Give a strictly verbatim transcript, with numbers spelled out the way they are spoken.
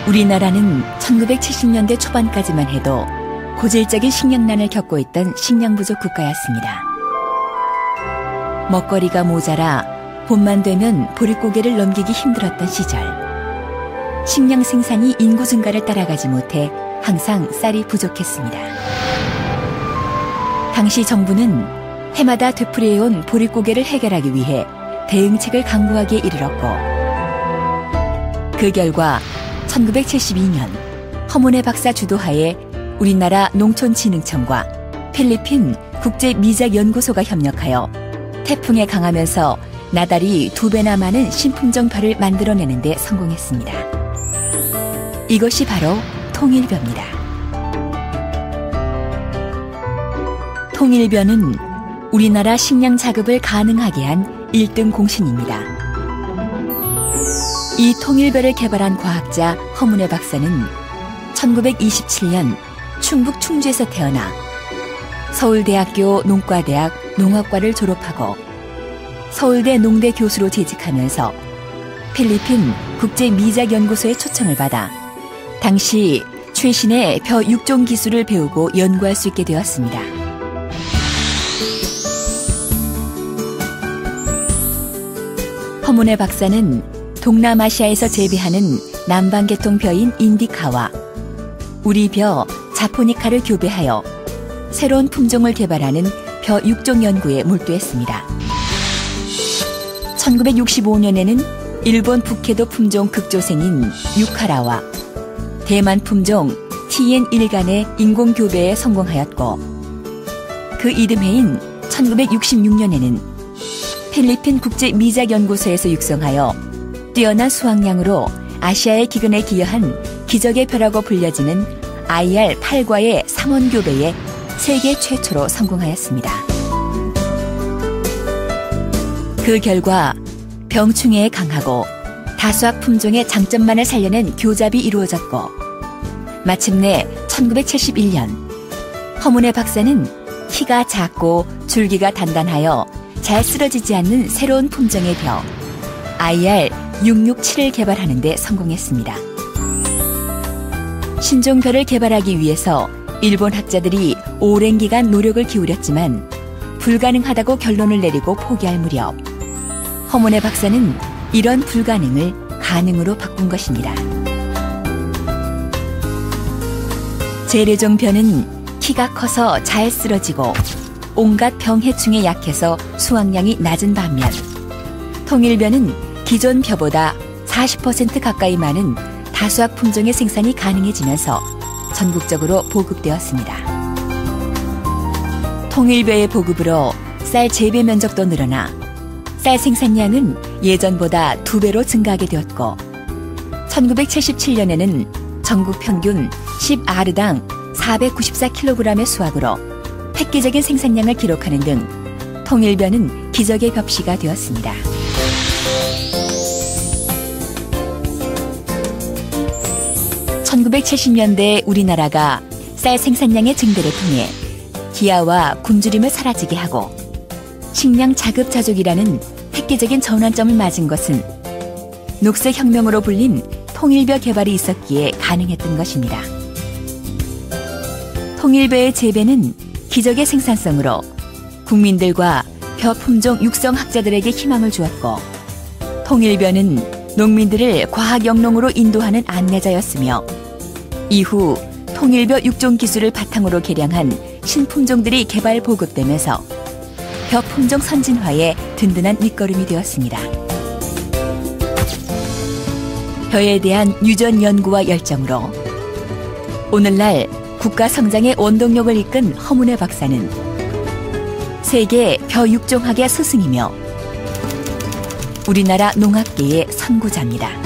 우리나라는 천구백칠십 년대 초반까지만 해도 고질적인 식량난을 겪고 있던 식량 부족 국가였습니다. 먹거리가 모자라 봄만 되면 보릿고개를 넘기기 힘들었던 시절. 식량 생산이 인구 증가를 따라가지 못해 항상 쌀이 부족했습니다. 당시 정부는 해마다 되풀이해온 보릿고개를 해결하기 위해 대응책을 강구하기에 이르렀고, 그 결과 천구백칠십이 년 허문회 박사 주도하에 우리나라 농촌진흥청과 필리핀 국제미작연구소가 협력하여 태풍에 강하면서 나달이 두 배나 많은 신품종 벼를 만들어내는 데 성공했습니다. 이것이 바로 통일벼입니다. 통일벼는 우리나라 식량 자급을 가능하게 한 일 등 공신입니다. 이 통일벼를 개발한 과학자 허문회 박사는 천구백이십칠 년 충북 충주에서 태어나 서울대학교 농과대학 농학과를 졸업하고 서울대 농대 교수로 재직하면서 필리핀 국제미작연구소의 초청을 받아 당시 최신의 벼 육종 기술을 배우고 연구할 수 있게 되었습니다. 허문회 박사는 동남아시아에서 재배하는 남방계통 벼인 인디카와 우리 벼 자포니카를 교배하여 새로운 품종을 개발하는 벼 육종 연구에 몰두했습니다. 천구백육십오 년에는 일본 북해도 품종 극조생인 유카라와 대만 품종 티엔 일 간의 인공교배에 성공하였고, 그 이듬해인 천구백육십육 년에는 필리핀 국제미작연구소에서 육성하여 뛰어난 수확량으로 아시아의 기근에 기여한 기적의 벼라고 불려지는 아이알 팔 과의 삼원교배에 세계 최초로 성공하였습니다. 그 결과 병충해에 강하고 다수학 품종의 장점만을 살려낸 교잡이 이루어졌고, 마침내 천구백칠십일 년 허문회 박사는 키가 작고 줄기가 단단하여 잘 쓰러지지 않는 새로운 품종의 벼 아이알 육육칠을 개발하는 데 성공했습니다. 신종벼를 개발하기 위해서 일본 학자들이 오랜 기간 노력을 기울였지만 불가능하다고 결론을 내리고 포기할 무렵, 허문회 박사는 이런 불가능을 가능으로 바꾼 것입니다. 재래종 벼는 키가 커서 잘 쓰러지고 온갖 병해충에 약해서 수확량이 낮은 반면, 통일벼는 기존 벼보다 사십 퍼센트 가까이 많은 다수학 품종의 생산이 가능해지면서 전국적으로 보급되었습니다. 통일벼의 보급으로 쌀 재배 면적도 늘어나 쌀 생산량은 예전보다 두 배로 증가하게 되었고, 천구백칠십칠 년에는 전국 평균 십 아르당 사백구십사 킬로그램의 수확으로 획기적인 생산량을 기록하는 등 통일벼는 기적의 벼씨가 되었습니다. 천구백칠십 년대 우리나라가 쌀 생산량의 증대를 통해 기아와 굶주림을 사라지게 하고 식량 자급자족이라는 획기적인 전환점을 맞은 것은 녹색혁명으로 불린 통일벼 개발이 있었기에 가능했던 것입니다. 통일벼의 재배는 기적의 생산성으로 국민들과 벼 품종 육성 학자들에게 희망을 주었고, 통일벼는 농민들을 과학 영농으로 인도하는 안내자였으며, 이후 통일벼 육종 기술을 바탕으로 개량한 신품종들이 개발 보급되면서 벼 품종 선진화에 든든한 밑거름이 되었습니다. 벼에 대한 유전 연구와 열정으로 오늘날 국가 성장의 원동력을 이끈 허문회 박사는 세계 벼 육종학의 스승이며 우리나라 농학계의 선구자입니다.